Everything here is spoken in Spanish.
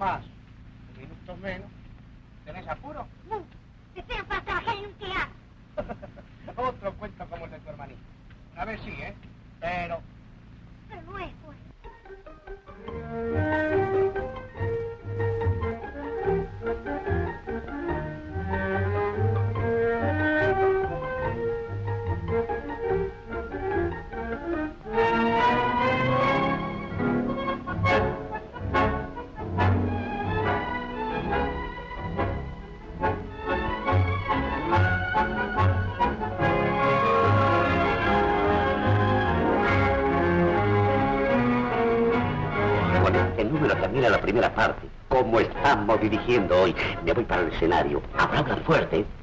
más, minutos menos. ¿Tenés apuro? No, que sea pasaje en un teatro. Otro cuento como el de tu hermanito. Una vez sí, ¿eh? Pero no es pues. La primera parte. ¿Cómo estamos dirigiendo hoy? Me voy para el escenario. Habrá hablar fuerte.